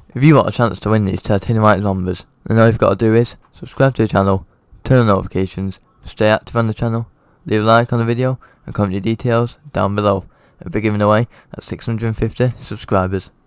If you want a chance to win these titanium white zombies, then all you've got to do is subscribe to the channel, turn on notifications, stay active on the channel, leave a like on the video, and comment your details down below. I'll be giving away at 650 subscribers.